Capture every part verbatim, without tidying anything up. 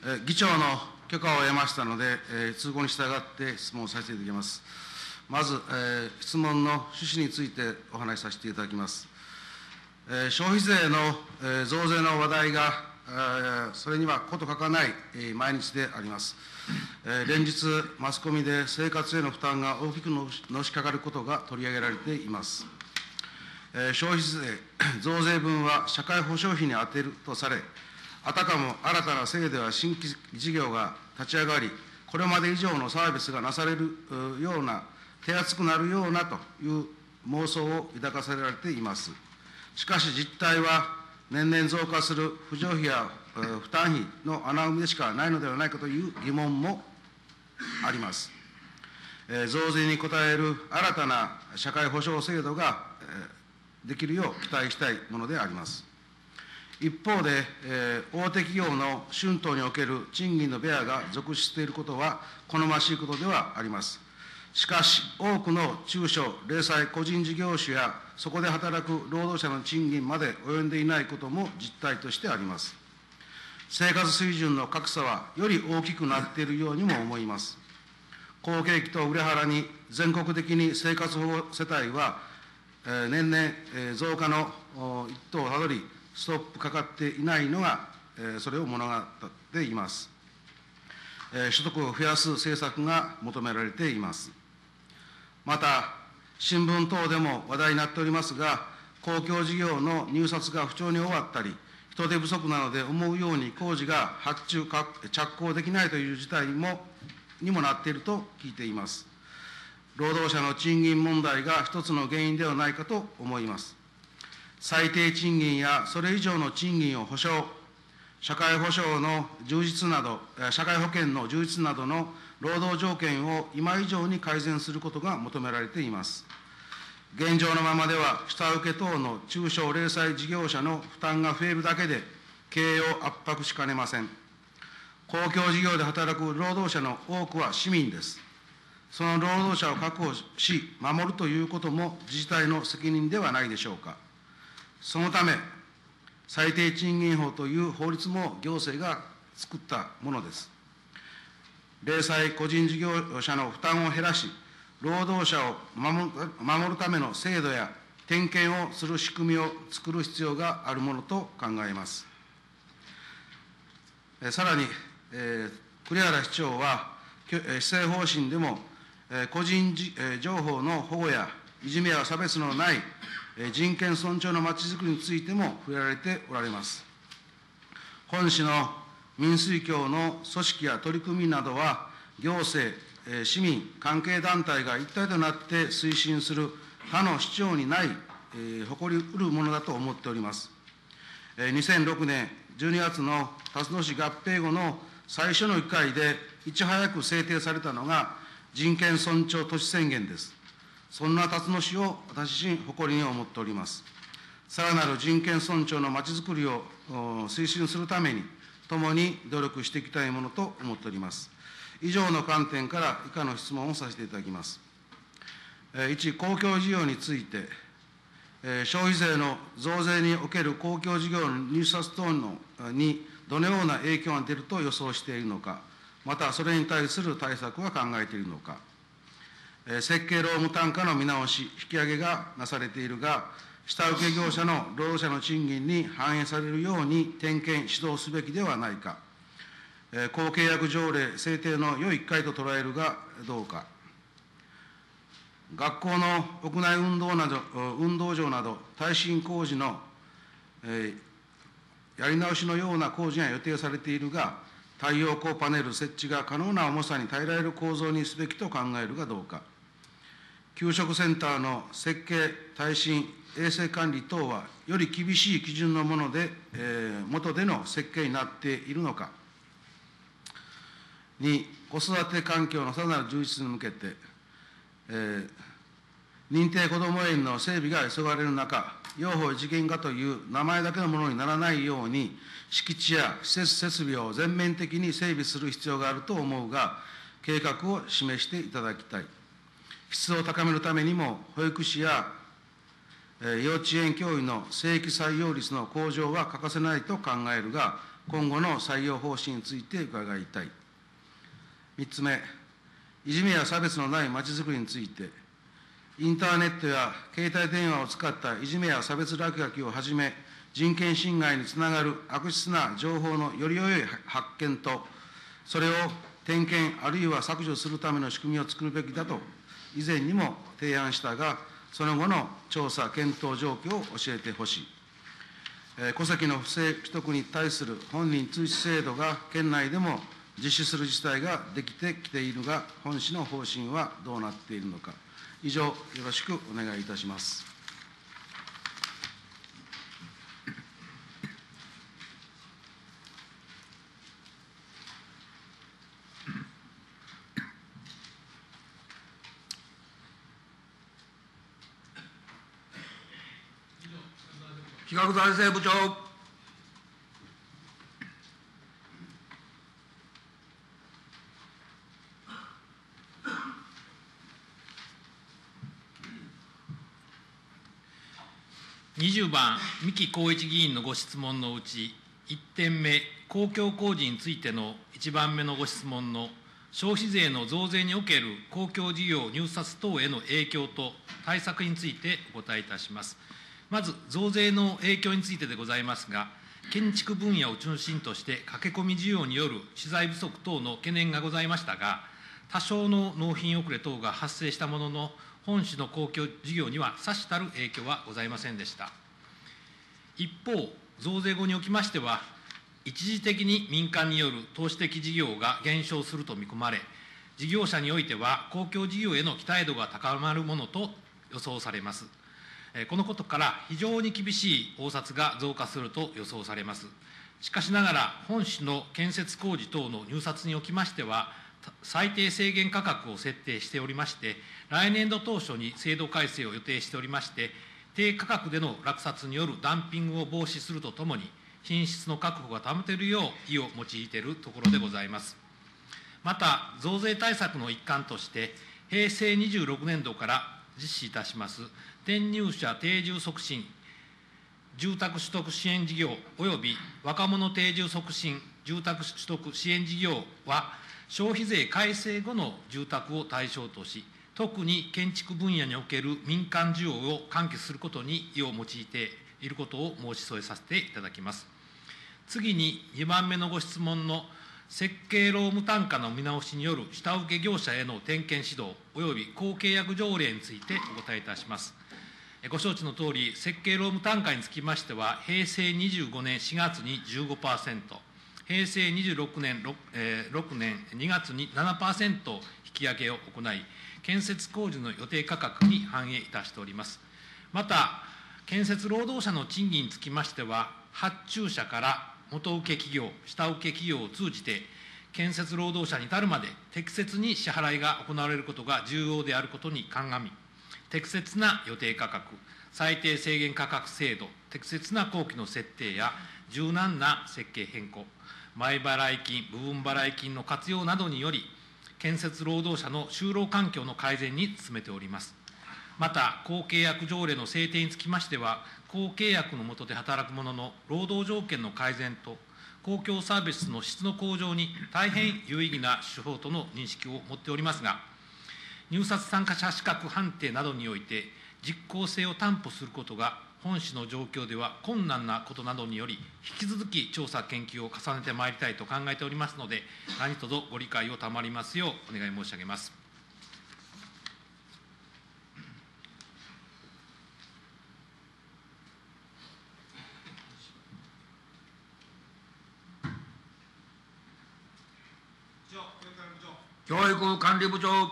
議長の許可を得ましたので、通告に従って質問させていただきます。まず、質問の趣旨についてお話しさせていただきます。消費税の増税の話題が、それにはこと書かない毎日であります。連日、マスコミで生活への負担が大きくのしかかることが取り上げられています。消費税増税分は社会保障費に充てるとされ、あたかも新たな制度や新規事業が立ち上がり、これまで以上のサービスがなされるような、手厚くなるようなという妄想を抱かせられています。しかし実態は、年々増加する扶助費や負担費の穴埋めでしかないのではないかという疑問もあります。増税に応える新たな社会保障制度ができるよう期待したいものであります。一方で、えー、大手企業の春闘における賃金のベアが続出していることは好ましいことではあります。しかし、多くの中小、零細、個人事業主や、そこで働く労働者の賃金まで及んでいないことも実態としてあります。生活水準の格差はより大きくなっているようにも思います。好景気と売れ腹に、全国的に生活保護世帯は、えー、年々、えー、増加の一途をたどり、ストップかかっていないのが、それを物語っています。所得を増やす政策が求められています。また、新聞等でも話題になっておりますが、公共事業の入札が不調に終わったり、人手不足なので思うように工事が発注、着工できないという事態にもにもなっていると聞いています。労働者の賃金問題が一つの原因ではないかと思います。最低賃金やそれ以上の賃金を保障、社会保障の充実など、社会保険の充実などの労働条件を今以上に改善することが求められています。現状のままでは、下請け等の中小零細事業者の負担が増えるだけで、経営を圧迫しかねません。公共事業で働く労働者の多くは市民です。その労働者を確保し、守るということも自治体の責任ではないでしょうか。そのため、最低賃金法という法律も行政が作ったものです。零細個人事業者の負担を減らし、労働者を守る、守るための制度や点検をする仕組みを作る必要があるものと考えます。えさらに、えー、栗原市長は、施政方針でも、えー、個人じ、えー、情報の保護やいじめや差別のない人権尊重のまちづくりについても触れられておられます。本市の民水協の組織や取り組みなどは、行政、市民、関係団体が一体となって推進する他の市長にない、誇りうるものだと思っております。にせんろくねんじゅうにがつの辰野市合併後の最初のいっかいで、いち早く制定されたのが人権尊重都市宣言です。そんな辰野市を私自身、誇りに思っております。さらなる人権尊重のまちづくりを推進するために、共に努力していきたいものと思っております。以上の観点から以下の質問をさせていただきます。いち、公共事業について、消費税の増税における公共事業の入札等のにどのような影響が出ると予想しているのか、またそれに対する対策は考えているのか。設計労務単価の見直し、引き上げがなされているが、下請け業者の労働者の賃金に反映されるように点検、指導すべきではないか。公契約条例制定の良い機会と捉えるがどうか。学校の屋内運動など運動場など耐震工事の、えー、やり直しのような工事が予定されているが、太陽光パネル設置が可能な重さに耐えられる構造にすべきと考えるがどうか。給食センターの設計、耐震、衛生管理等は、より厳しい基準のもので、えー、元での設計になっているのか。に、子育て環境のさらなる充実に向けて、えー、認定こども園の整備が急がれる中、幼保一元化という名前だけのものにならないように、敷地や施設設備を全面的に整備する必要があると思うが、計画を示していただきたい。質を高めるためにも、保育士や幼稚園教諭の正規採用率の向上は欠かせないと考えるが、 今後の採用方針について伺いたい。みっつめ、いじめや差別のないまちづくりについて、インターネットや携帯電話を使ったいじめや差別落書きをはじめ、人権侵害につながる悪質な情報のより良い発見と、それを点検あるいは削除するための仕組みを作るべきだと、以前にも提案したが、その後の調査、検討状況を教えてほしい。えー、戸籍の不正取得に対する本人通知制度が県内でも実施する自治体ができてきているが、本市の方針はどうなっているのか。以上、よろしくお願いいたします。 企画財政部長。 にじゅうばん、三木孝一議員のご質問のうち、いってんめ、公共工事についてのいちばんめのご質問の消費税の増税における公共事業入札等への影響と対策についてお答えいたします。まず、増税の影響についてでございますが、建築分野を中心として駆け込み需要による資材不足等の懸念がございましたが、多少の納品遅れ等が発生したものの、本市の公共事業にはさしたる影響はございませんでした。一方、増税後におきましては、一時的に民間による投資的事業が減少すると見込まれ、事業者においては公共事業への期待度が高まるものと予想されます。このことから非常に厳しい応札が増加すると予想されます。しかしながら、本市の建設工事等の入札におきましては、最低制限価格を設定しておりまして、来年度当初に制度改正を予定しておりまして、低価格での落札によるダンピングを防止するとともに、品質の確保が保てるよう意を用いているところでございます。また、増税対策の一環として、へいせいにじゅうろくねんどから実施いたします、転入者定住促進住宅取得支援事業及び若者定住促進住宅取得支援事業は、消費税改正後の住宅を対象とし、特に建築分野における民間需要を喚起することに意を用いていることを申し添えさせていただきます。次ににばんめのご質問の設計労務単価の見直しによる下請け業者への点検指導及び公契約条例についてお答えいたします。ご承知のとおり、設計労務単価につきましては、へいせいにじゅうごねんしがつに じゅうごパーセント、へいせいにじゅうろくねん 6,、えー、ろくねんにがつに ななパーセント 引き上げを行い、建設工事の予定価格に反映いたしております。また、建設労働者の賃金につきましては、発注者から元請け企業、下請け企業を通じて、建設労働者に至るまで適切に支払いが行われることが重要であることに鑑み、適切な予定価格、最低制限価格制度、適切な工期の設定や柔軟な設計変更、前払い金、部分払い金の活用などにより、建設労働者の就労環境の改善に努めております。また、公契約条例の制定につきましては、公契約の下で働く者の労働条件の改善と、公共サービスの質の向上に大変有意義な手法との認識を持っておりますが、入札参加者資格判定などにおいて、実効性を担保することが本市の状況では困難なことなどにより、引き続き調査、研究を重ねてまいりたいと考えておりますので、何卒ご理解を賜りますようお願い申し上げます。 教育管理部長。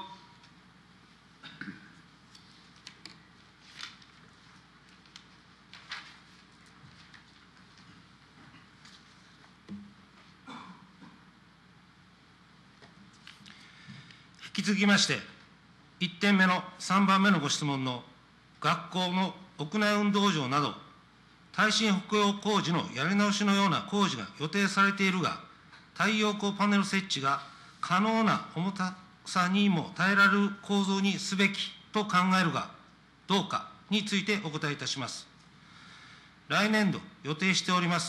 引き続きまして、いってんめのさんばんめのご質問の学校の屋内運動場など、耐震補強工事のやり直しのような工事が予定されているが、太陽光パネル設置が可能な重たさにも耐えられる構造にすべきと考えるが、どうかについてお答えいたします。来年度予定しております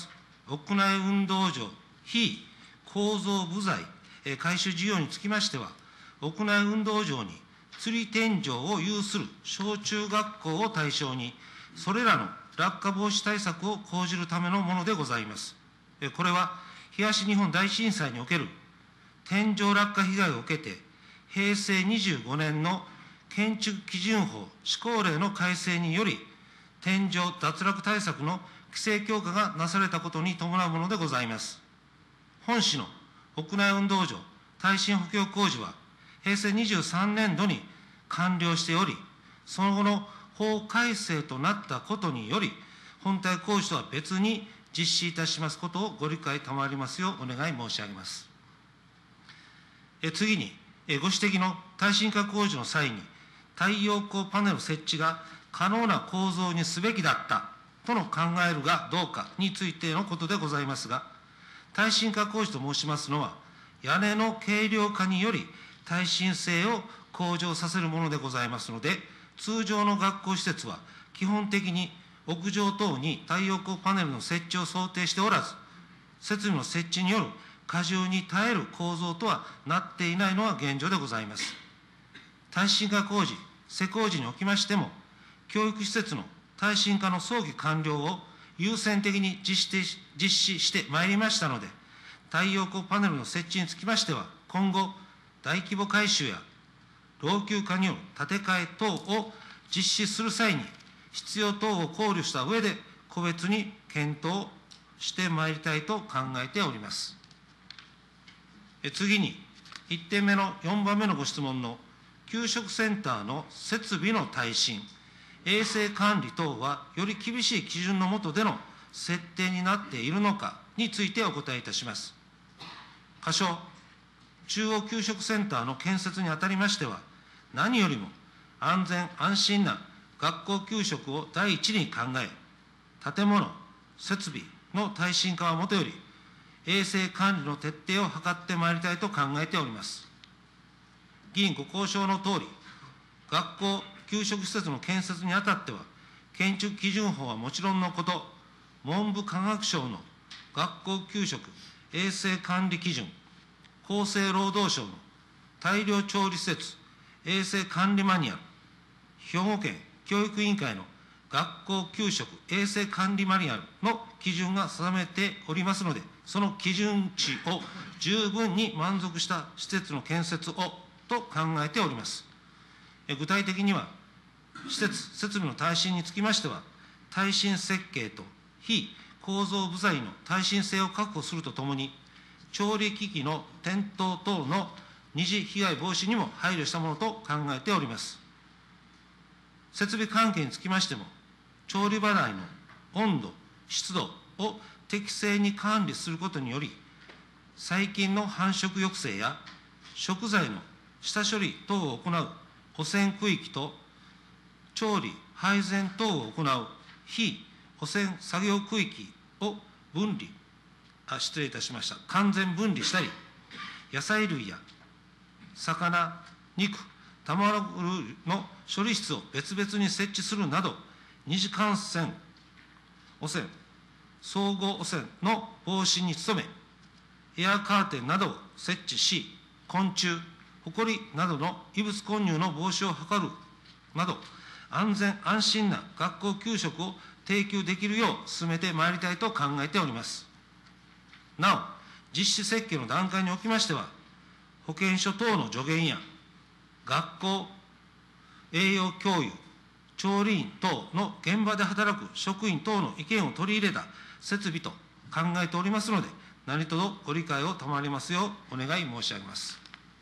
屋内運動場非構造部材改修事業につきましては、屋内運動場に吊り天井を有する小中学校を対象に、それらの落下防止対策を講じるためのものでございます。これは東日本大震災における天井落下被害を受けて、へいせいにじゅうごねんの建築基準法施行令の改正により、天井脱落対策の規制強化がなされたことに伴うものでございます。本市の屋内運動場耐震補強工事は、へいせいにじゅうさんねんどに完了しており、その後の法改正となったことにより、本体工事とは別に実施いたしますことをご理解賜りますようお願い申し上げます。え次に、えご指摘の耐震化工事の際に、太陽光パネル設置が可能な構造にすべきだったとの考えるがどうかについてのことでございますが、耐震化工事と申しますのは、屋根の軽量化により耐震性を向上させるものでございますので、通常の学校施設は基本的に屋上等に太陽光パネルの設置を想定しておらず、設備の設置による荷重に耐える構造とはなっていないのが現状でございます。耐震化工事、施工時におきましても、教育施設の耐震化の早期完了を優先的に実施実施してまいりましたので、太陽光パネルの設置につきましては、今後、大規模改修や老朽化による建て替え等を実施する際に、必要等を考慮した上で、個別に検討してまいりたいと考えております。次に、いってんめのよんばんめのご質問の、給食センターの設備の耐震、衛生管理等は、より厳しい基準の下での設定になっているのかについてお答えいたします。仮称、中央給食センターの建設にあたりましては、何よりも安全・安心な学校給食を第一に考え、建物、設備の耐震化はもとより、衛生管理の徹底を図ってまいりたいと考えております。議員ご交渉のとおり、学校給食施設の建設にあたっては、建築基準法はもちろんのこと、文部科学省の学校給食衛生管理基準、厚生労働省の大量調理施設衛生管理マニュアル、兵庫県教育委員会の学校給食衛生管理マニュアルの基準が定めておりますので、その基準値を十分に満足した施設の建設をと考えております。具体的には、施設・設備の耐震につきましては、耐震設計と非構造部材の耐震性を確保するとともに、調理機器の転倒等の二次被害防止にも配慮したものと考えております。設備関係につきましても、調理場内の温度、湿度を適正に管理することにより、細菌の繁殖抑制や食材の下処理等を行う汚染区域と、調理・配膳等を行う非汚染作業区域を分離、あ、失礼いたしました、完全分離したり、野菜類や魚、肉、卵類の処理室を別々に設置するなど、二次感染汚染、相互汚染の防止に努め、エアカーテンなどを設置し、昆虫、ホコリなどの異物混入の防止を図るなど、安全・安心な学校給食を提供できるよう進めてまいりたいと考えております。なお、実施設計の段階におきましては、保健所等の助言や、学校、栄養教諭、調理員等の現場で働く職員等の意見を取り入れた設備と考えておりますので、何卒ご理解を賜りますようお願い申し上げます。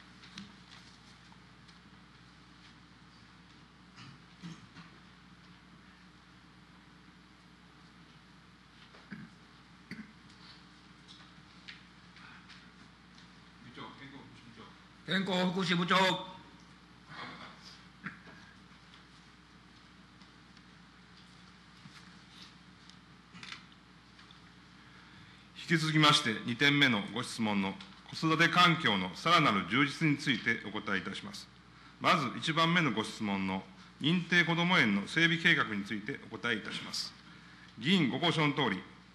健康福祉部長。 引き続きまして、にてんめのご質問の子育て環境のさらなる充実についてお答えいたします。まずいちばんめのご質問の認定こども園の整備計画についてお答えいたします。議員ご交渉のとおり、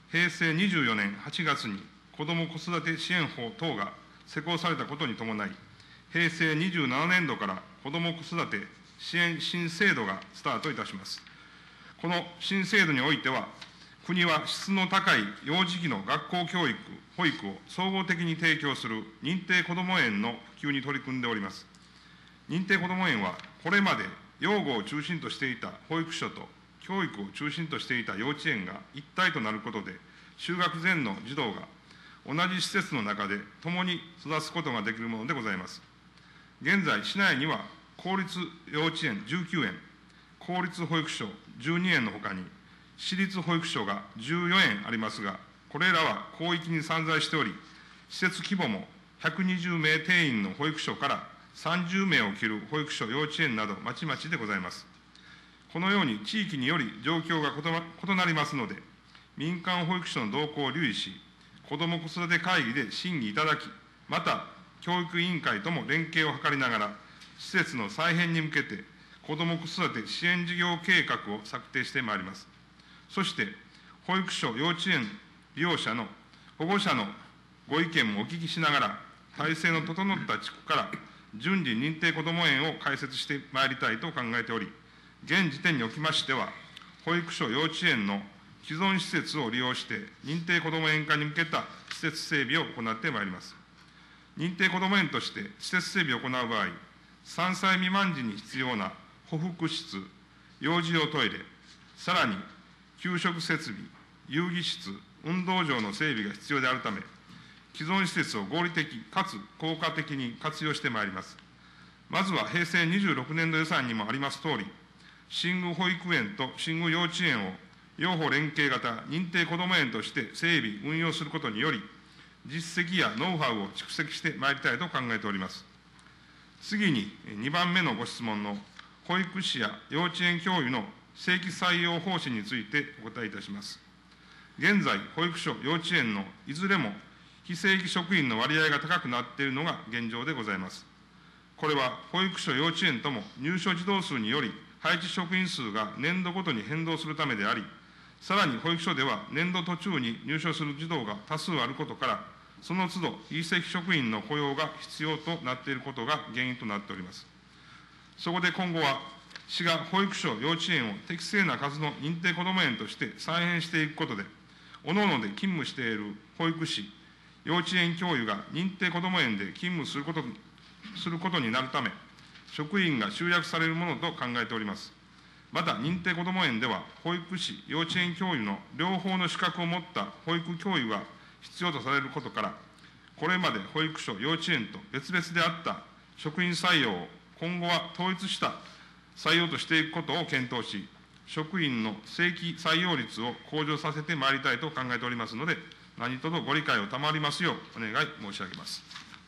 へいせいにじゅうよねんはちがつに子ども子育て支援法等が施行されたことに伴い、へいせいにじゅうななねんどから子ども子育て支援新制度がスタートいたします。この新制度においては、国は質の高い幼児期の学校教育、保育を総合的に提供する認定こども園の普及に取り組んでおります。認定こども園は、これまで養護を中心としていた保育所と教育を中心としていた幼稚園が一体となることで、就学前の児童が同じ施設の中で共に育つことができるものでございます。現在、市内には公立幼稚園じゅうきゅうえん、公立保育所じゅうにえんのほかに、私立保育所がじゅうよえんありますが、これらは広域に散在しており、施設規模もひゃくにじゅうめい定員の保育所からさんじゅうめいを切る保育所、幼稚園など、まちまちでございます。このように地域により状況が異なりますので、民間保育所の動向を留意し、子ども子育て会議で審議いただき、また、教育委員会とも連携を図りながら、施設の再編に向けて、子ども子育て支援事業計画を策定してまいります。そして、保育所、幼稚園利用者の保護者のご意見もお聞きしながら、体制の整った地区から順次認定こども園を開設してまいりたいと考えており、現時点におきましては、保育所、幼稚園の既存施設を利用して、認定こども園化に向けた施設整備を行ってまいります。認定こども園として施設整備を行う場合、さんさい未満時に必要な保育室、幼児用トイレ、さらに給食設備、遊戯室、運動場の整備が必要であるため、既存施設を合理的かつ効果的に活用してまいります。まずはへいせいにじゅうろくねんど予算にもありますとおり、新宮保育園と新宮幼稚園を両方連携型認定こども園として整備、運用することにより、実績やノウハウを蓄積してまいりたいと考えております。次ににばんめのご質問の保育士や幼稚園教諭の正規採用方針についてお答えいたします。現在、保育所、幼稚園のいずれも非正規職員の割合が高くなっているのが現状でございます。これは保育所、幼稚園とも入所児童数により配置職員数が年度ごとに変動するためであり、さらに保育所では年度途中に入所する児童が多数あることから、その都度、非正規職員の雇用が必要となっていることが原因となっております。そこで今後は、市が保育所、幼稚園を適正な数の認定こども園として再編していくことで、各々で勤務している保育士、幼稚園教諭が認定こども園で勤務することすることになるため、職員が集約されるものと考えております。また、認定こども園では、保育士、幼稚園教諭の両方の資格を持った保育教諭が必要とされることから、これまで保育所、幼稚園と別々であった職員採用を今後は統一した採用としていくことを検討し、職員の正規採用率を向上させてまいりたいと考えておりますので、何卒ご理解を賜りますようお願い申し上げます。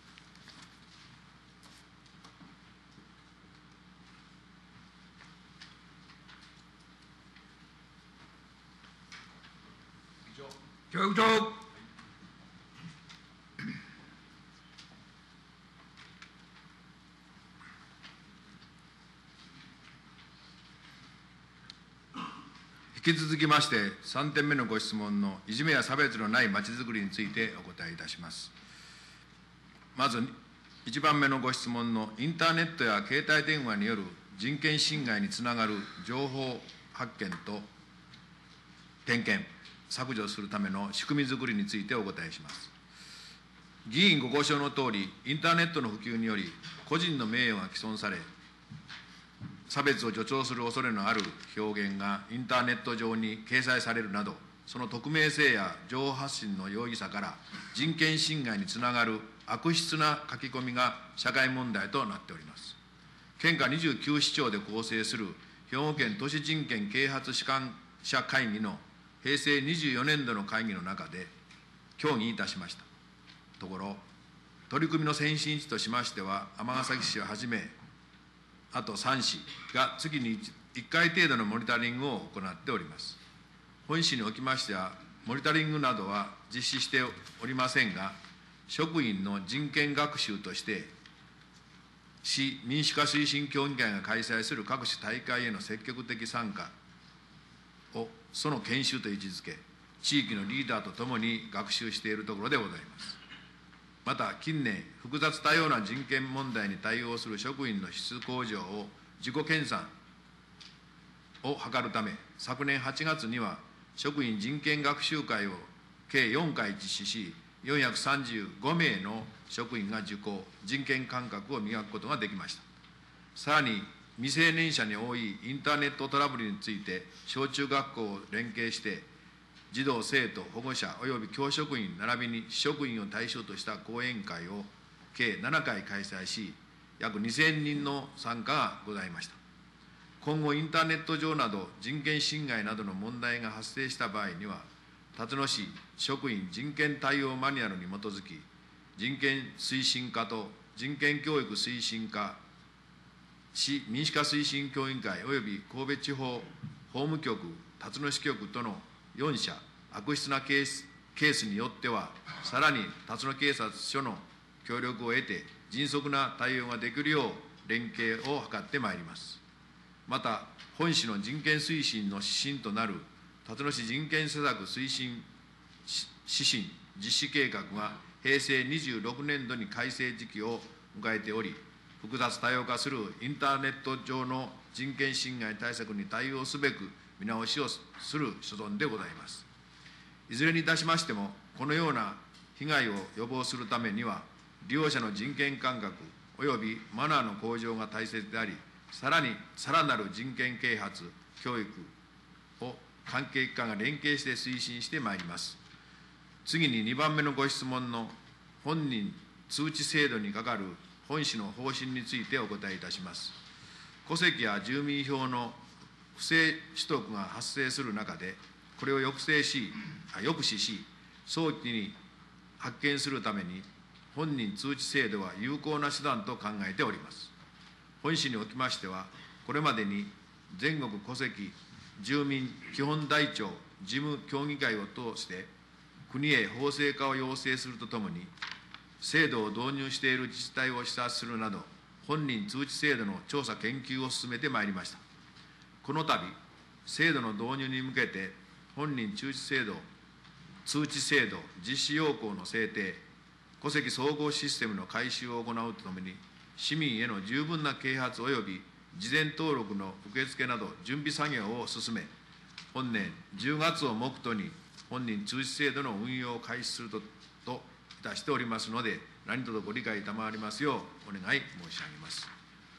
教育長。 引き続きまして、さんてんめのご質問のいじめや差別のないまちづくりについてお答えいたします。まず、いちばんめのご質問のインターネットや携帯電話による人権侵害につながる情報発見と点検、削除するための仕組みづくりについてお答えします。議員ごご承のとおり、インターネットの普及により、個人の名誉が毀損され、差別を助長する恐れのある表現がインターネット上に掲載されるなど、その匿名性や情報発信の容易さから、人権侵害につながる悪質な書き込みが社会問題となっております。県下にじゅうきゅう市町で構成する兵庫県都市人権啓発主管者会議のへいせいにじゅうよねんどの会議の中で協議いたしました。ところ、取り組みの先進地としましては、尼崎市をはじめ、あとさん市が月にいっかい程度のモニタリングを行っております。本市におきましては、モニタリングなどは実施しておりませんが、職員の人権学習として、市民主化推進協議会が開催する各種大会への積極的参加をその研修と位置づけ、 地域のリーダーとともに学習しているところでございます。また、近年、複雑多様な人権問題に対応する職員の質向上を自己研鑽を図るため、昨年はちがつには、職員人権学習会を計よんかい実施し、よんひゃくさんじゅうごめいの職員が受講、人権感覚を磨くことができました。さらに、未成年者に多いインターネットトラブルについて、小中学校を連携して、児童・生徒、保護者および教職員並びに市職員を対象とした講演会を計ななかい開催し、約にせんにんの参加がございました。今後、インターネット上など人権侵害などの問題が発生した場合には、辰野市職員人権対応マニュアルに基づき、人権推進課と人権教育推進課、市民主化推進協議会および神戸地方法務局、辰野支局とのよんしゃ、悪質なケースケースによっては、さらに辰野警察署の協力を得て、迅速な対応ができるよう連携を図ってまいります。また、本市の人権推進の指針となる辰野市人権施策推進指針実施計画が平成にじゅうろくねんどに改正時期を迎えており、複雑多様化するインターネット上の人権侵害対策に対応すべく見直しをする所存でございます。いずれにいたしましても、このような被害を予防するためには、利用者の人権感覚およびマナーの向上が大切であり、さらにさらなる人権啓発、教育を関係機関が連携して推進してまいります。次ににばんめのご質問の本人通知制度にかかる本市の方針についてお答えいたします。戸籍や住民票の不正取得が発生する中で、これを抑制し、抑止し、早期に発見するために、本人通知制度は有効な手段と考えております。本市におきましては、これまでに全国戸籍住民基本台帳事務協議会を通して、国へ法制化を要請するとともに、制度を導入している自治体を視察するなど、本人通知制度の調査研究を進めてまいりました。この度、制度の導入に向けて、本人通知制度、通知制度実施要項の制定、戸籍総合システムの改修を行うとともに、市民への十分な啓発及び事前登録の受付など準備作業を進め、本年じゅうがつを目途に本人通知制度の運用を開始するとといたしておりますので、何卒ご理解賜りますようお願い申し上げます。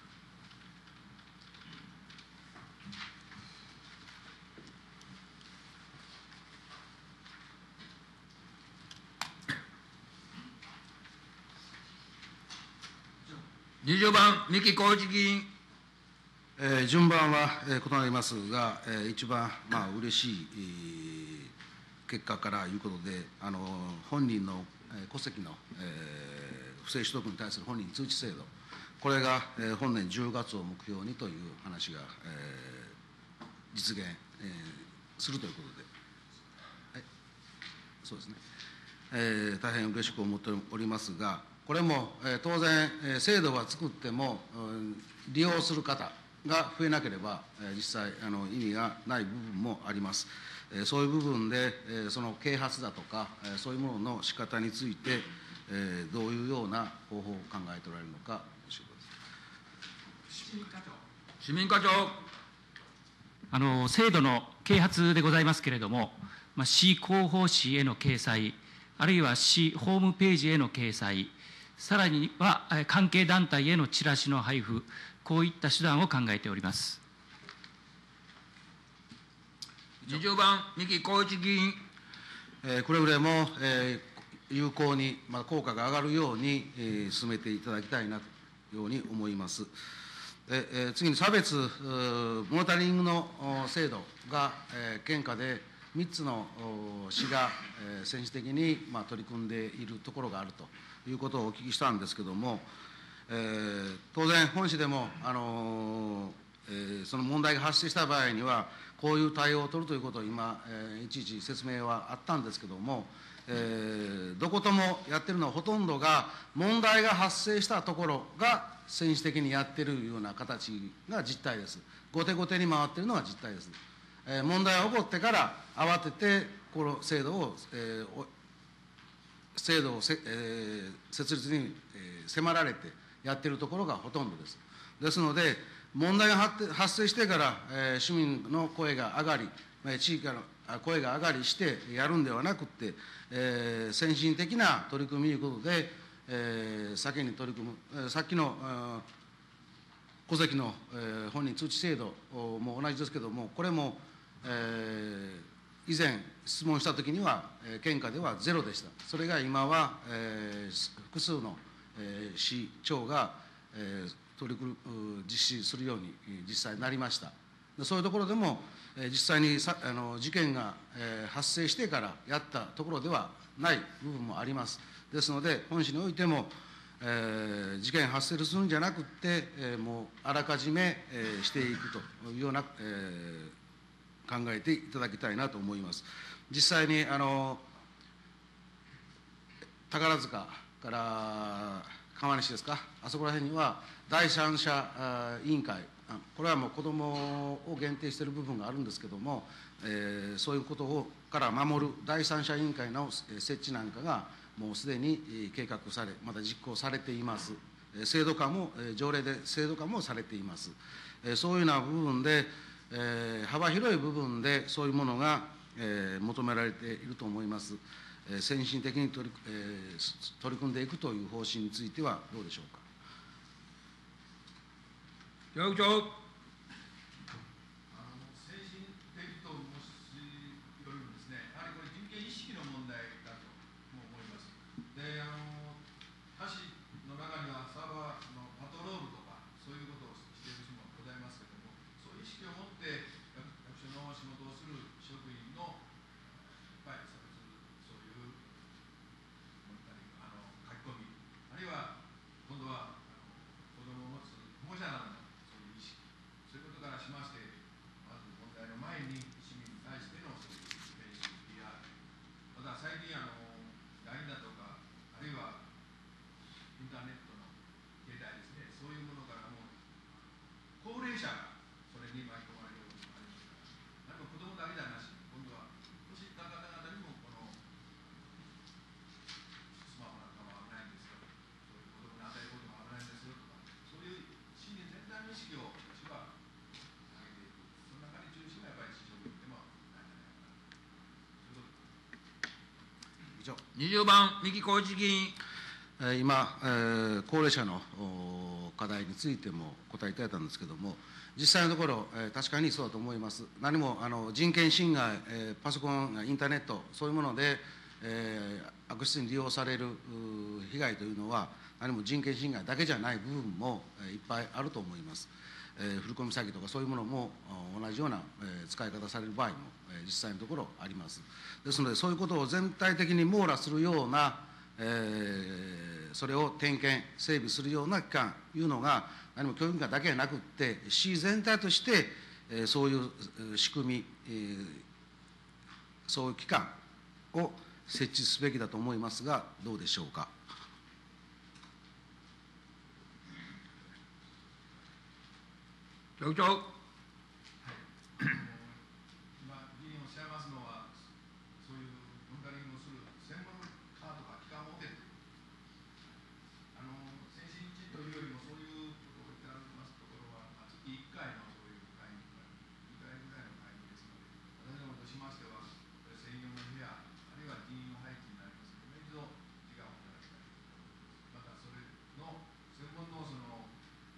にじゅうばん、三木浩一議員。 えー、順番は、えー、異なりますが、えー、一番、まあ、嬉しい、えー、結果からいうことで、あの本人の、えー、戸籍の、えー、不正取得に対する本人通知制度、これが、えー、本年じゅうがつを目標にという話が、えー、実現、えー、するということで、はい、そうですね、えー、大変嬉しく思っておりますが、これも、えー、当然、えー、制度は作っても、うん、利用する方が増えなければ、えー、実際あの意味がない部分もあります。えー、そういう部分で、えー、その啓発だとか、えー、そういうものの仕方について、えー、どういうような方法を考えておられるのか、教えてください。 市民課長。市民課長。 あの制度の啓発でございますけれども、まあ、市広報誌への掲載、あるいは市ホームページへの掲載、さらには関係団体へのチラシの配布、こういった手段を考えております。 にじゅうばん、三木浩一議員。 えー、くれぐれも、えー、有効に、まあ、効果が上がるように、えー、進めていただきたいなというように思います。えー、次に差別モニタリングの制度が、えー、県下でみっつの市が、えー、先進的に、まあ、取り組んでいるところがあるということをお聞きしたんですけれども、えー、当然、本市でも、あのーえー、その問題が発生した場合には、こういう対応を取るということを今、えー、いちいち説明はあったんですけれども、えー、どこともやってるのはほとんどが、問題が発生したところが先進的にやってるような形が実態です。後手後手に回っているのが実態です。えー、問題が起こってから慌てて、 この制度を、えー、制度をせ、えー、設立に、えー、迫られてやっているところがほとんどです。ですので、問題が発生してから、えー、市民の声が上がり、地域から声が上がりしてやるんではなくて、えー、先進的な取り組みということで、えー、先に取り組む、さっきの戸籍の、えー、本人通知制度も同じですけれども、これも、えー、以前、質問したときには、えー、県下ではゼロでした。それが今は、えー、複数の、えー、市長が、えー、取り組む実施するように実際になりました。そういうところでも、えー、実際にさあの事件が、えー、発生してからやったところではない部分もあります。ですので、本市においても、えー、事件発生するんじゃなくて、えー、もうあらかじめ、えー、していくというような、えー、考えていただきたいなと思います。実際にあの宝塚から川西ですか、あそこら辺には第三者委員会、これはもう子どもを限定している部分があるんですけれども、えー、そういうことをから守る第三者委員会の設置なんかが、もうすでに計画され、また実行されています。制度化も、条例で制度化もされています。そういうような部分で、幅広い部分でそういうものが求められていると思います。先進的に取り、取り組んでいくという方針についてはどうでしょうか。 教育長。にじゅうばん、三木浩一議員。 今、えー、高齢者の課題についても答えいただいたんですけれども、実際のところ、えー、確かにそうだと思います。何もあの人権侵害、えー、パソコン、インターネット、そういうもので、えー、悪質に利用される被害というのは、何も人権侵害だけじゃない部分も、えー、いっぱいあると思います。えー、振り込み詐欺とかそういうものも同じような、えー、使い方される場合も、えー、実際のところあります。ですので、そういうことを全体的に網羅するような、えー、それを点検、整備するような機関というのが、何も教育機関だけじゃなくて、市全体として、えー、そういう仕組み、えー、そういう機関を設置すべきだと思いますが、どうでしょうか。 教育長。 今、議員おっしゃいますのは、そういうモニタリングをする専門家とか機関を設けて、あの先進地というよりも、そういうことを言ってられますところは、月いっかいのそういう会議とか、にかいぐらいの会議ですので、私どもとしましては、専用の部屋、あるいは人員の配置になりますので、もう一度時間をいただきたいと思います。また、それの専門のその、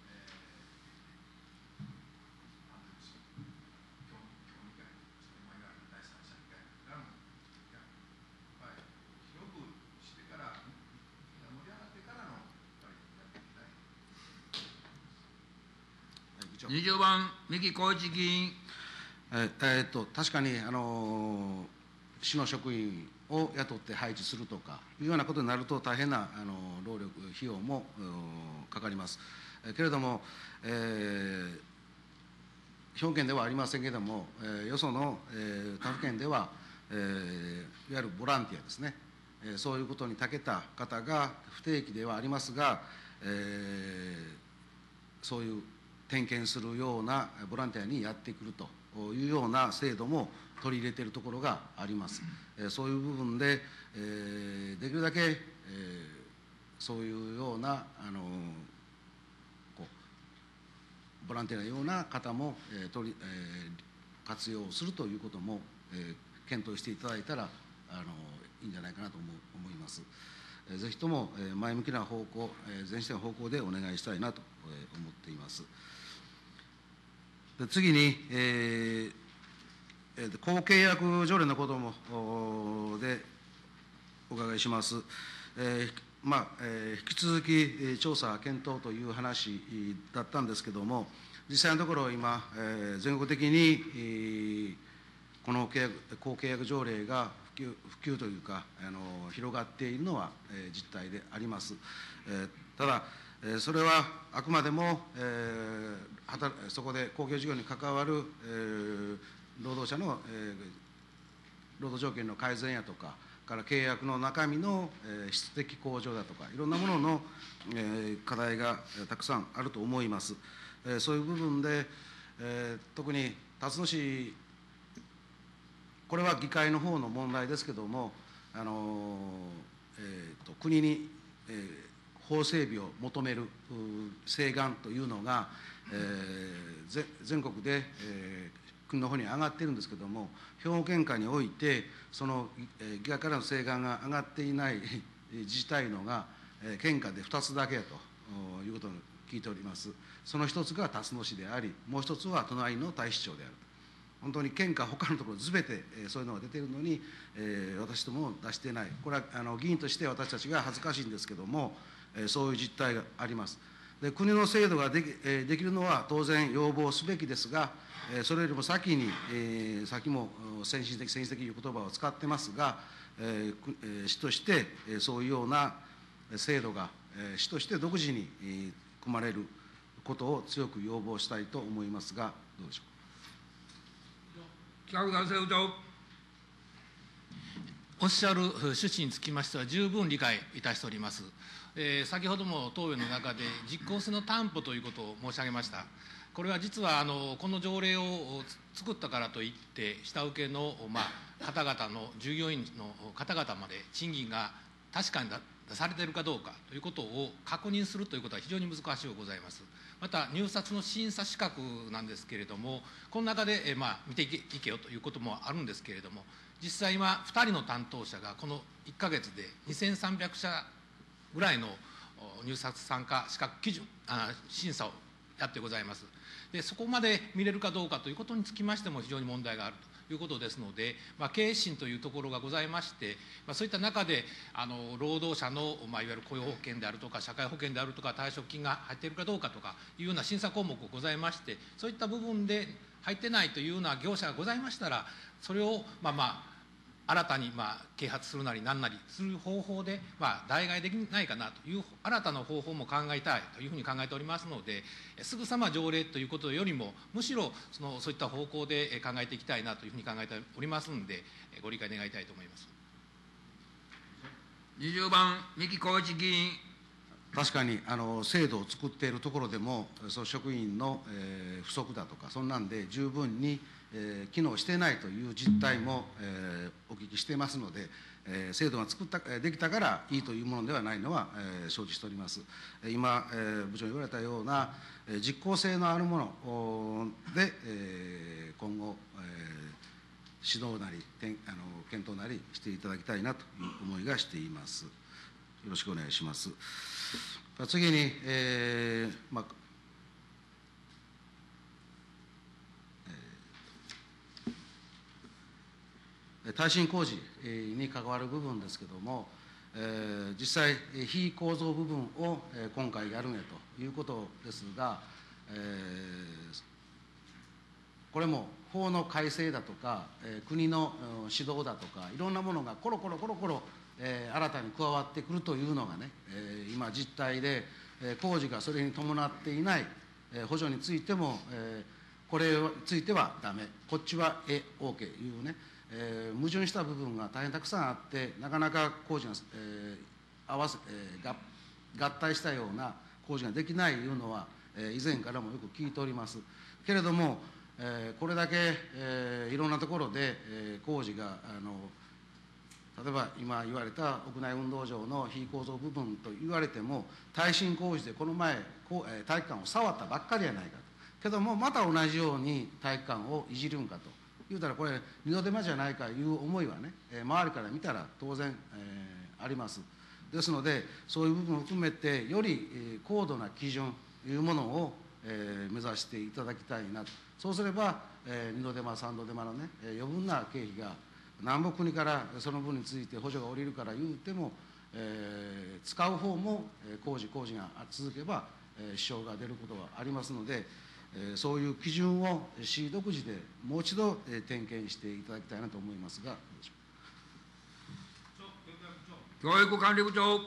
にじゅうばん、三木浩一議員。 ええー、っと確かにあの市の職員を雇って配置するとかいうようなことになると、大変なあの労力、費用もかかります。えけれども、えー、兵庫県ではありませんけれども、えー、よその、えー、他府県では、えー、いわゆるボランティアですね、えー、そういうことに長けた方が不定期ではありますが、えー、そういう点検するようなボランティアにやってくるというような制度も取り入れているところがあります。えー、そういう部分で、えー、できるだけ、えー、そういうようなあのこうボランティアのような方も、えー取りえー、活用するということも、えー、検討していただいたらあのいいんじゃないかなと思思います。えー、ぜひとも、えー、前向きな方向、えー、前視点の方向でお願いしたいなと、えー、思っています。で次に、えーえー、公契約条例のこともでお伺いします。えーまあえー、引き続き、えー、調査、検討という話だったんですけれども、実際のところ今、えー、全国的に、えー、この契約公契約条例が普及、普及というかあの広がっているのは、えー、実態であります。えー、ただ、えー、それはあくまでも、えー、働そこで公共事業に関わる、えー、労働者の、えー、労働条件の改善やとか、から契約の中身の、えー、質的向上だとか、いろんなものの、えー、課題がたくさんあると思います。えー、そういう部分で、えー、特に辰野市、これは議会の方の問題ですけれども、あのえー、と国に、えー、法整備を求める請願というのが、えー、全国で、えー国の方に上がっているんですけれども、兵庫県下において、その議会からの請願が上がっていない自治体のが、県下でふたつだけということを聞いております。その一つが辰野市であり、もう一つは隣の太子町である。本当に県下、他のところ、すべてそういうのが出ているのに、えー、私ども出していない、これはあの議員として私たちが恥ずかしいんですけれども、そういう実態があります。で国の制度ができ、できるのは当然要望すべきですが、それよりも先に、えー、先も先進的、先進的という言葉を使ってますが、えー、市としてそういうような制度が市として独自に組まれることを強く要望したいと思いますが、どうでしょうか。 企画男性部長。 おっしゃる趣旨につきましては、十分理解いたしております。えー、先ほども答弁の中で、実効性の担保ということを申し上げました。これは実はあのこの条例を作ったからといって、下請けの、まあ、方々の従業員の方々まで賃金が確かに出されているかどうかということを確認するということは非常に難しいでございます。また、入札の審査資格なんですけれども、この中で、えまあ、見ていけよということもあるんですけれども、実際今、ふたりの担当者がこのいっかげつでにせんさんびゃくしゃぐらいの入札参加資格基準あ審査をやってございます。でそこまで見れるかどうかということにつきましても非常に問題があるということですので、まあ、経営審というところがございまして、まあ、そういった中であの労働者の、まあ、いわゆる雇用保険であるとか社会保険であるとか退職金が入っているかどうかとかいうような審査項目がございまして、そういった部分で入ってないというような業者がございましたら、それをまあまあ新たにまあ啓発するなり何なりする方法でまあ代替できないかなという新たな方法も考えたいというふうに考えておりますので、すぐさま条例ということよりもむしろそのそういった方向で考えていきたいなというふうに考えておりますので、ご理解願いたいと思います。 にじゅうばん三木浩一議員。 確かにあの制度を作っているところでも、その職員の、えー、不足だとか、そんなんで十分に、えー、機能していないという実態も、えー、お聞きしていますので、えー、制度が作ったできたからいいというものではないのは、えー、承知しております。今、えー、部長に言われたような、えー、実効性のあるもので、えー、今後、えー、指導なりあの検討なりしていただきたいなという思いがしています。よろしくお願いします。次に、えーまあえー、耐震工事に関わる部分ですけれども、えー、実際、非構造部分を今回やるねということですが、えー、これも法の改正だとか、えー、国の指導だとか、いろんなものがコロコロコロコロえー、新たに加わってくるというのがね、えー、今実態で、えー、工事がそれに伴っていない、えー、補助についても、えー、これについてはダメ、こっちはえ OK いうね、えー、矛盾した部分が大変たくさんあって、なかなか工事が、えー、合わせ、えー、合体したような工事ができないいうのは、えー、以前からもよく聞いておりますけれども、 えー、これだけ、えー、いろんなところで、えー、工事があの例えば今言われた屋内運動場の非構造部分と言われても、耐震工事でこの前、こうえー、体育館を触ったばっかりやないかと、けども、また同じように体育館をいじるんかと言うたら、これ、二度手間じゃないかいう思いはね、えー、周りから見たら当然、えー、あります。ですので、そういう部分を含めて、より、えー、高度な基準というものを、えー、目指していただきたいなと、そうすれば、えー、二度手間、三度手間のね、えー、余分な経費が、南北国からその分について補助が下りるから言うても、えー、使う方も工事、工事が続けば、えー、支障が出ることはありますので、えー、そういう基準を市独自でもう一度、えー、点検していただきたいなと思いますが、どうでしょう。 教育管理部長。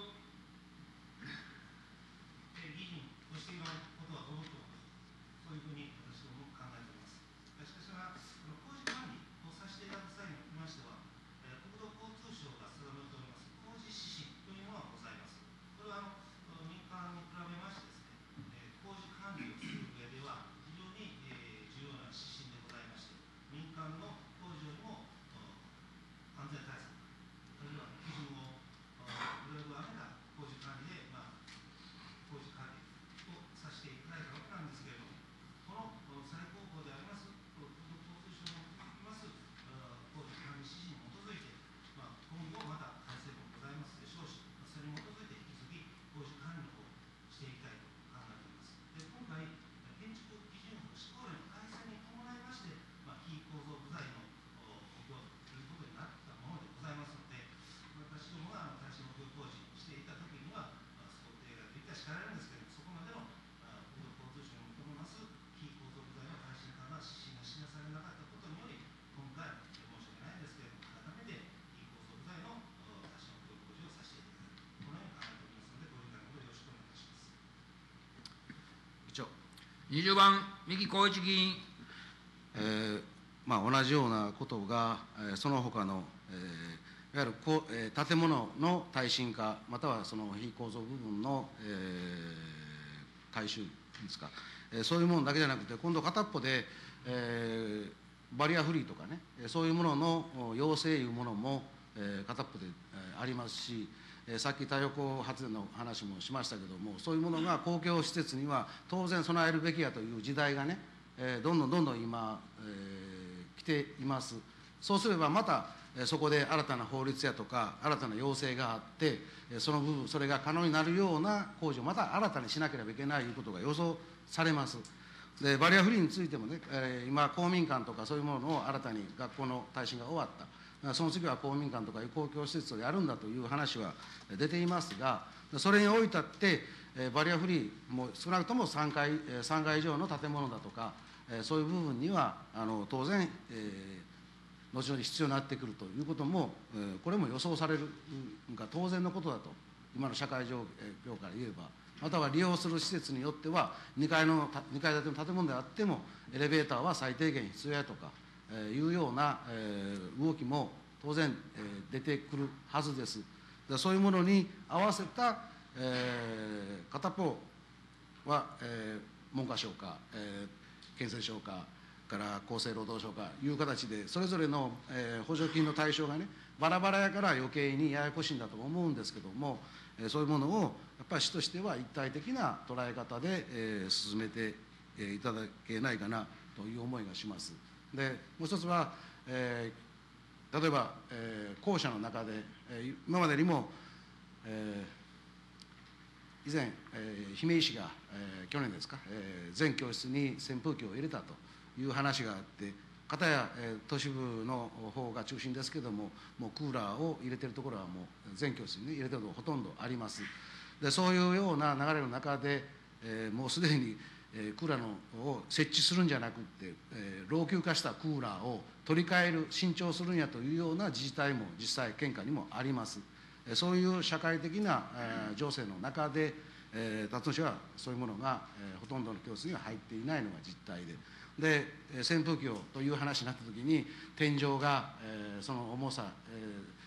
にじゅうばん、三木孝一議員。 えーまあ、同じようなことが、えー、その他の、えー、いわゆるこ、えー、建物の耐震化、またはその非構造部分の、えー、改修ですか、えー、そういうものだけじゃなくて、今度片っぽで、えー、バリアフリーとかね、そういうものの要請いうものも、えー、片っぽで、えー、ありますし、さっき太陽光発電の話もしましたけども、そういうものが公共施設には当然備えるべきやという時代がね、えー、どんどんどんどん今、えー、来ています。そうすればまた、えー、そこで新たな法律やとか新たな要請があって、その部分それが可能になるような工事をまた新たにしなければいけないということが予想されます。でバリアフリーについてもね、えー、今公民館とかそういうものを新たに学校の耐震が終わった。その次は公民館とかいう公共施設をやるんだという話は出ていますが、それにおいたって、バリアフリーも少なくともさんかい、さんがい以上の建物だとか、そういう部分にはあの当然、えー、後々必要になってくるということも、これも予想されるが当然のことだと、今の社会状況から言えば、または利用する施設によっては、にかいのにかい建ての建物であっても、エレベーターは最低限必要やとか。いうような動きも当然出てくるはずです。そういうものに合わせた片方は文科省か建設省かから厚生労働省かいう形でそれぞれの補助金の対象がねバラバラやから余計にややこしいんだと思うんですけども、そういうものをやっぱり市としては一体的な捉え方で進めていただけないかなという思いがします。でもう一つは、えー、例えば、えー、校舎の中で、えー、今までにも、えー、以前、えー、姫井市が、えー、去年ですか、えー、全教室に扇風機を入れたという話があって、かたや、えー、都市部の方が中心ですけれども、もうクーラーを入れてるところはもう全教室に、ね、入れてるところほとんどあります。でそういうような流れの中で、えー、もうすでにクーラーのを設置するんじゃなくて、えー、老朽化したクーラーを取り替える、新調するんやというような自治体も実際、県下にもあります。そういう社会的な、えー、情勢の中で、えー、辰野市はそういうものが、えー、ほとんどの教室には入っていないのが実態で、で扇風機をという話になったときに、天井が、えー、その重さ、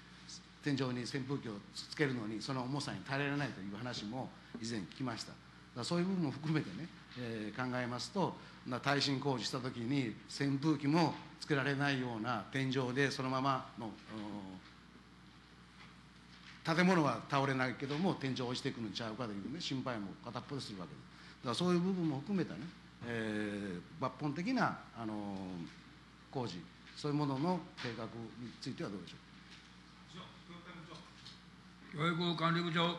えー、天井に扇風機をつけるのに、その重さに耐えられないという話も以前聞きました。 らそういう部分も含めてね、えー、考えますと、耐震工事したときに扇風機もつけられないような天井でそのままの建物は倒れないけども天井落ちていくのちゃうかという、ね、心配も片っぽでするわけです。だからそういう部分も含めたね、えー、抜本的な、あのー、工事、そういうものの計画についてはどうでしょうか。 教育管理部長。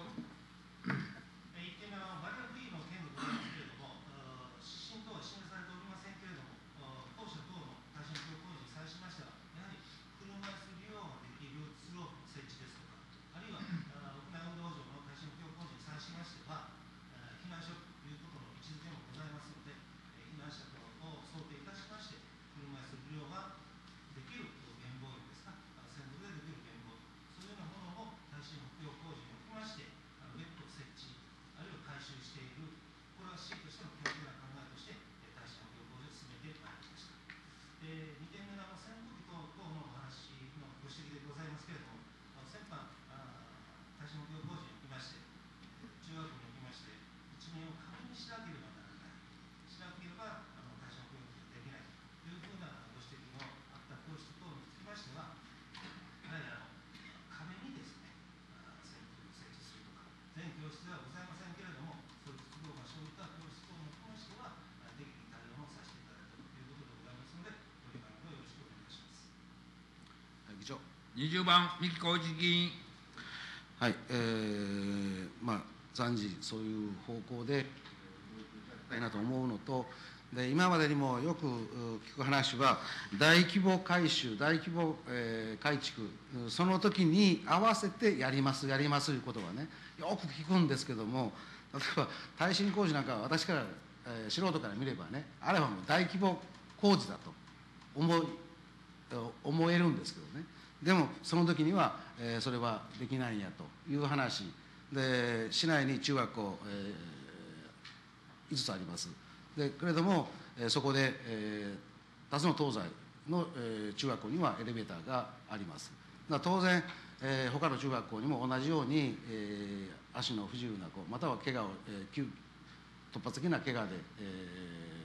にじゅうばん、三木浩一議員。 はい、えー、まあ、暫時、そういう方向で、たいなと思うのと、で今までにもよく聞く話は、大規模改修、大規模、えー、改築、その時に合わせてやります、やりますということはね、よく聞くんですけども、例えば耐震工事なんかは、私から、えー、素人から見ればね、あれはもう大規模工事だと思い思えるんですけどね。でもその時には、えー、それはできないんやという話で、市内に中学校、えー、いつつあります。でけれども、えー、そこで、えー、多つの東西の、えー、中学校にはエレベーターがあります。だ当然、えー、他の中学校にも同じように、えー、足の不自由な子、または怪我を、えー、突発的な怪我で、えー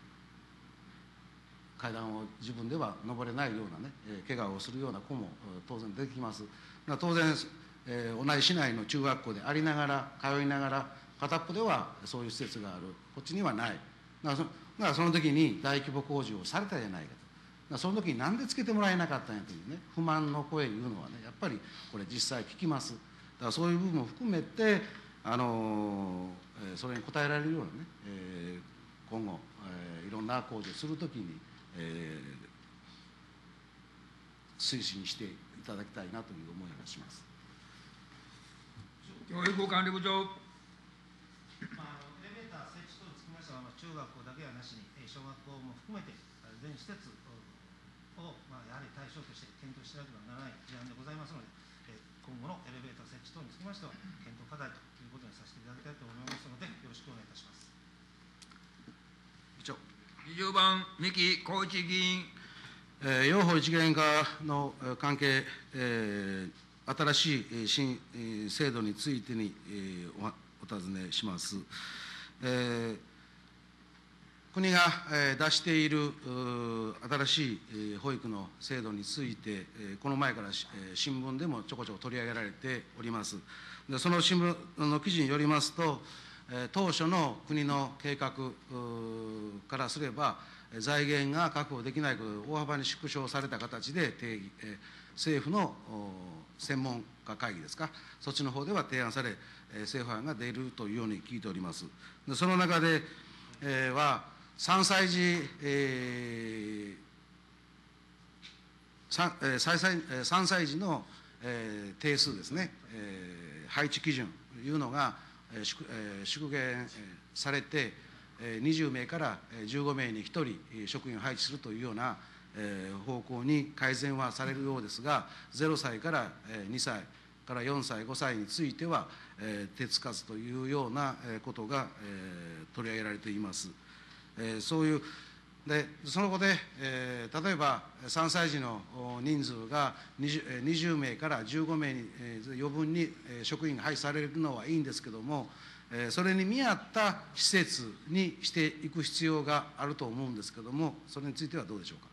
階段を自分では登れないようなね、えー、怪我をするような子も当然出てきます。当然、えー、同じ市内の中学校でありながら、通いながら、片っぽではそういう施設がある、こっちにはない。だからそ、だからその時に大規模工事をされたじゃないかと。だからその時になんでつけてもらえなかったんやというね、不満の声いうのはね、やっぱりこれ実際聞きます。だからそういう部分も含めて、あのー、それに応えられるようなね、えー、今後、えー、いろんな工事をするときに、えー、推進していただきたいなという思いがします。 教育管理部長。 まあ、エレベーター設置等につきましては、中学校だけはなしに、小学校も含めて、全施設を、まあ、やはり対象として検討しなければならない事案でございますので、今後のエレベーター設置等につきましては、検討課題ということにさせていただきたいと思いますので、よろしくお願いいたします。 議長。 にじゅうばん、三木浩一議員。 えー、幼保一元化の関係、えー、新しい新制度についてに、えー、お, お尋ねします。えー、国が、えー、出している新しい保育の制度について、えー、この前から、えー、新聞でもちょこちょこ取り上げられております。でその新聞の記事によりますと、当初の国の計画からすれば、財源が確保できないことで大幅に縮小された形で定義、政府の専門家会議ですか、そっちの方では提案され、政府案が出るというように聞いております。でその中で、えー、は、さんさい児、えー、3, 歳さんさい児の、えー、定数ですね、えー、配置基準というのが、縮, 縮減されて、にじゅうめいからじゅうごめいにひとり職員を配置するというような方向に改善はされるようですが、ゼロさいからにさいからよんさい、ごさいについては手つかずというようなことが取り上げられています。そういうでその後で、えー、例えばさんさい児の人数が 20, にじゅうめいからじゅうごめいに、えー、余分に職員が配置されるのはいいんですけども、 えーそれに見合った施設にしていく必要があると思うんですけれども、それについてはどうでしょうか。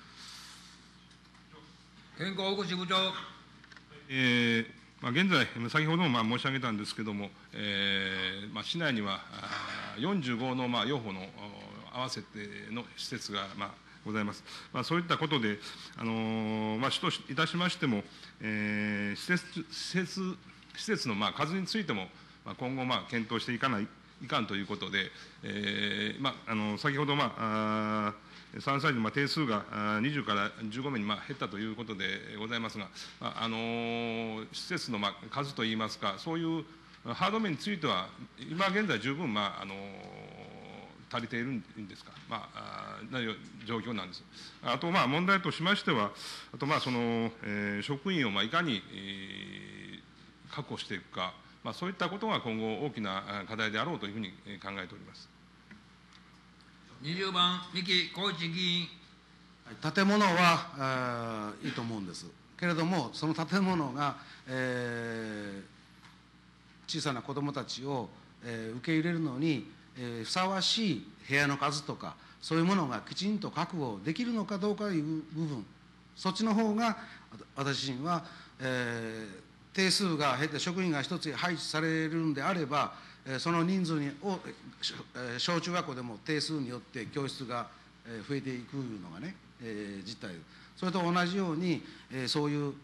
健康福祉部長。 えーまあ、現在、先ほどもまあ申し上げたんですけれども、えーまあ、市内にはあよんじゅうごのまあ養護の合わせての施設がまあございます。まあ、そういったことで、あのーまあ、主といたしましても、えー、施設施設施設のまあ数についても、まあ、今後まあ検討していかないいかんということで、えーまあ、あの先ほど、まあ、あさんさい児の定数がにじゅうからじゅうごめいにまあ減ったということでございますが、あの施設のまあ数といいますか、そういうハード面については、今現在、十分、まああの足りているんですか、まあ、な状況なんです。あと、まあ、問題としましては、あと、まあそのえー、職員をまあいかに、えー、確保していくか、まあ、そういったことが今後、大きな課題であろうというふうに考えております。 にじゅうばん、三木浩一議員。 建物は、えーいいと思うんです。けれども、その建物が、えー小さな子どもたちを、えー受け入れるのに、えーふさわしい部屋の数とか、そういうものがきちんと確保できるのかどうかという部分、そっちの方が、私自身は、えー定数が減って職員が一つ配置されるんであれば、その人数にを小中学校でも定数によって教室が増えていくのがね、実態、それと同じように、そういう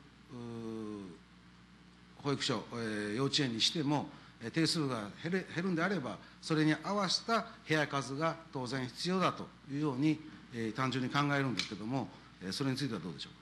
保育所、幼稚園にしても、定数が減る減るんであれば、それに合わせた部屋数が当然必要だというように、単純に考えるんですけれども、それについてはどうでしょうか。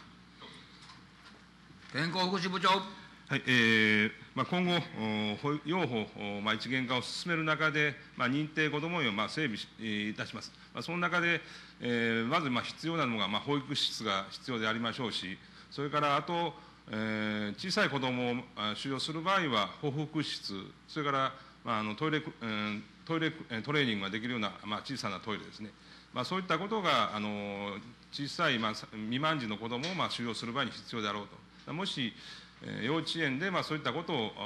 健康福祉部長。 はい、えーまあ、今後、養護、まあ、一元化を進める中で、まあ、認定こども園をまあ整備しいたします。まあ、その中で、えー、まずまあ必要なのが、まあ、保育室が必要でありましょうし、それからあと、えー、小さい子どもを収容する場合は、保育室、それから、まあ、あのトイレ、えー、トイレトレーニングができるような、まあ、小さなトイレですね。まあ、そういったことが、あの小さい、まあ、未満児の子どもをまあ収容する場合に必要であろうと。もし、幼稚園でまあそういったことを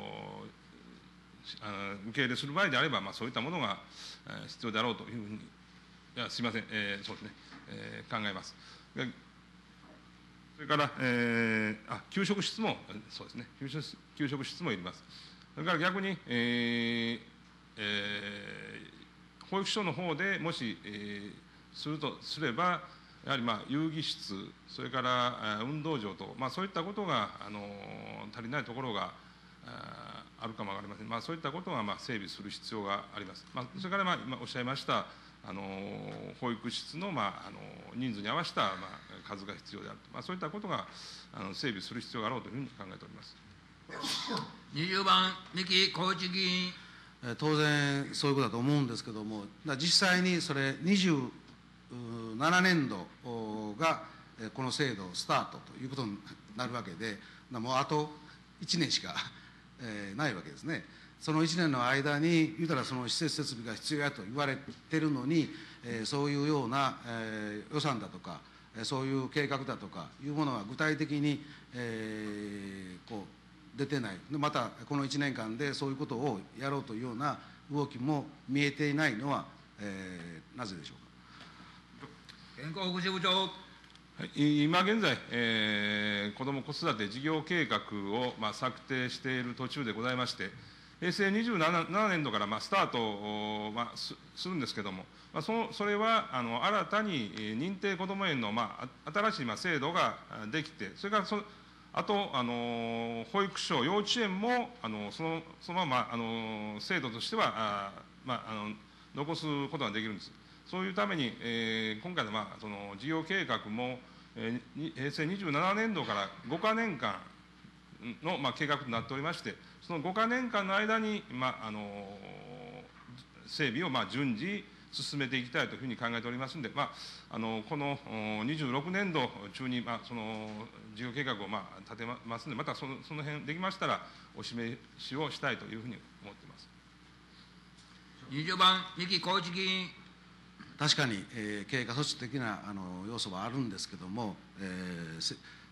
受け入れする場合であれば、まあ、そういったものが必要であろうというふうに、いやすみません、えー、そうですね、えー、考えます。それから、えー、あ給食室も、そうですね給食、給食室もいります。それから逆に、えーえー、保育所の方でもし、えー、するとすれば、やはりまあ遊戯室、それから運動場と、まあ、そういったことがあの足りないところがあるかもわかりません。まあ、そういったことがまあ整備する必要があります。まあ、それからまあ今おっしゃいましたあの保育室のまああの人数に合わせたまあ数が必要であると、まあ、そういったことがあの整備する必要があろうというふうに考えております。 にじゅうばん、三木浩一議員。 当然そういうことだと思うんですけども、実際にそれにじゅうななねんどがこの制度スタートということになるわけで、もうあといちねんしかないわけですね。そのいちねんの間に、言うたらその施設設備が必要やと言われてるのに、そういうような予算だとか、そういう計画だとかいうものが具体的にこう出てない、またこのいちねんかんでそういうことをやろうというような動きも見えていないのは、なぜでしょうか。 健康福祉部長。 はい、今現在、えー、子ども子育て事業計画を、まあ、策定している途中でございまして、平成にじゅうななねんどから、まあ、スタートを、まあ、す, するんですけれども、まあ、そのそれはあの新たに認定こども園の、まあ、新しい、まあ、制度ができて、それからそあとあの保育所、幼稚園もあのそのそのままあの制度としてはあ、まあ、あの残すことができるんです。そういうために、えー、今回の、まあ、その事業計画も、えー、平成にじゅうななねんどからごかねんかんの、まあ、計画となっておりまして、そのごかねんかんの間に、まああの整備を、まあ、順次進めていきたいというふうに考えておりますので、まあ、あのこのにじゅうろくねんど中に、まあ、その事業計画を、まあ、立てますので、またそのその辺できましたらお示しをしたいというふうに思っています。 にじゅうばん、三木浩一議員。 確かに、えー、経過措置的なあの要素はあるんですけども、えー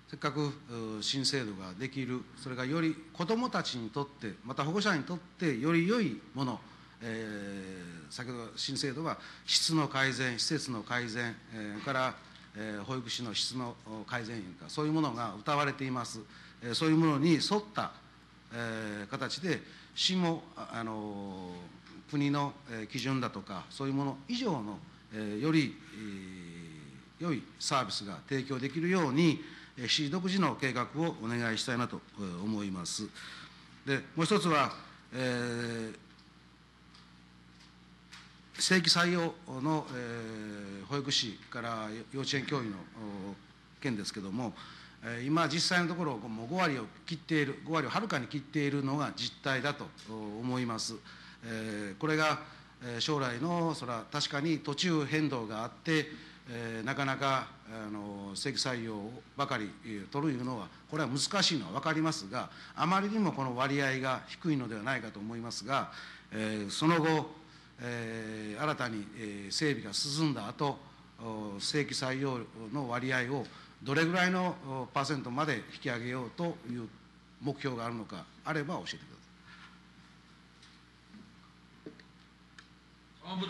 せっかく新制度ができる、それがより子どもたちにとって、また保護者にとってより良いもの、えー、先ほど新制度は質の改善、施設の改善、えー、から、えー、保育士の質の改善か、そういうものが謳われています。えー、そういうものに沿った、えー、形で、市もあの国の基準だとか、そういうもの以上の、えー、より、えー、良いサービスが提供できるように、市独自の計画をお願いしたいなと思います。で、もう一つは、えー、正規採用の、えー、保育士から幼稚園教諭の件ですけれども、今、実際のところ、もうご割を切っている、ご割をはるかに切っているのが実態だと思います。えー、これが将来の、それは確かに途中変動があって、えー、なかなかあの正規採用ばかり取るいうのは、これは難しいのは分かりますが、あまりにもこの割合が低いのではないかと思いますが、えー、その後、えー、新たに整備が進んだ後、正規採用の割合をどれぐらいのパーセントまで引き上げようという目標があるのか、あれば教えてください。 総務部長。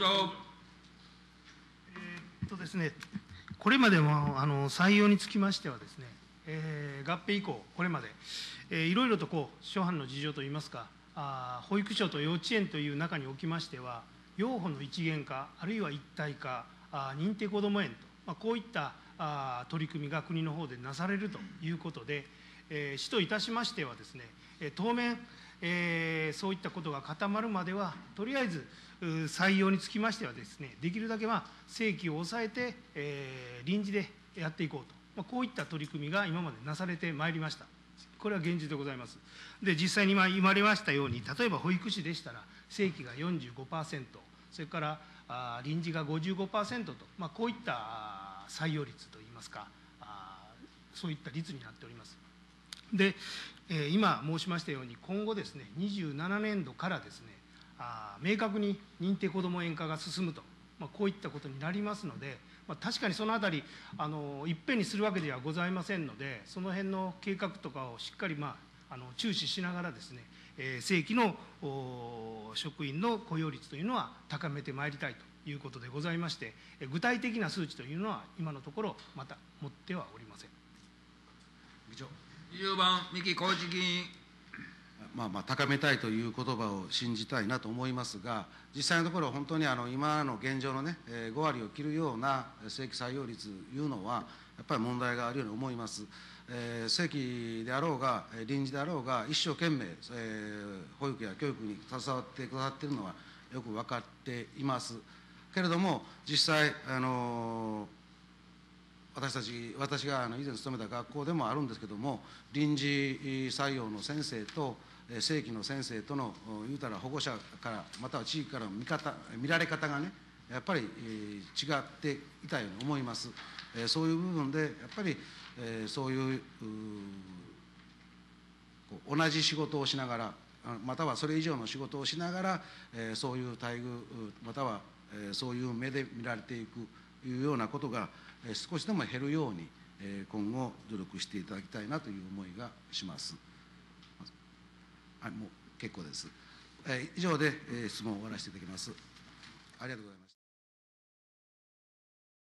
えーっとですね、これまでもあの採用につきましてはですね、えー、合併以降、これまで、えー、いろいろとこう諸般の事情といいますか、あ保育所と幼稚園という中におきましては、幼保の一元化、あるいは一体化、あ認定こども園と、まあ、こういったあ取り組みが国の方でなされるということで、えー、市といたしましてはですね、当面、えー、そういったことが固まるまでは、とりあえず採用につきましてはですね、できるだけまあ正規を抑えて、えー、臨時でやっていこうと、まあ、こういった取り組みが今までなされてまいりました。これは現実でございます。で、実際に今言われましたように、例えば保育士でしたら、正規が よんじゅうごパーセント、それからあ臨時が ごじゅうごパーセント と、まあ、こういった採用率といいますか、あそういった率になっております。で、えー、今申しましたように、今後ですね、にじゅうななねんどからですね、あ明確に認定こども園化が進むと、まあ、こういったことになりますので、まあ、確かにそのあたりあのいっぺんにするわけではございませんので、その辺の計画とかをしっかり、まあ、あの注視しながらですね、えー、正規の職員の雇用率というのは高めてまいりたいということでございまして、具体的な数値というのは今のところまた持ってはおりません。 議長。 にじゅうばん三木浩一議員。 まあまあ高めたいという言葉を信じたいなと思いますが、実際のところ、本当にあの今の現状のね、ご割を切るような正規採用率というのは、やっぱり問題があるように思います。えー、正規であろうが、臨時であろうが、一生懸命、えー、保育や教育に携わってくださっているのはよく分かっていますけれども、実際、あのー私たち、私が以前勤めた学校でもあるんですけれども、臨時採用の先生と正規の先生との、言うたら保護者から、または地域からの見方、見られ方がね、やっぱり違っていたように思います。そういう部分で、やっぱりそういう、同じ仕事をしながら、またはそれ以上の仕事をしながら、そういう待遇、またはそういう目で見られていくというようなことが、少しでも減るように、今後、努力していただきたいなという思いがします。はい、もう結構です。以上で質問を終わらせていただきます。ありがとうございます。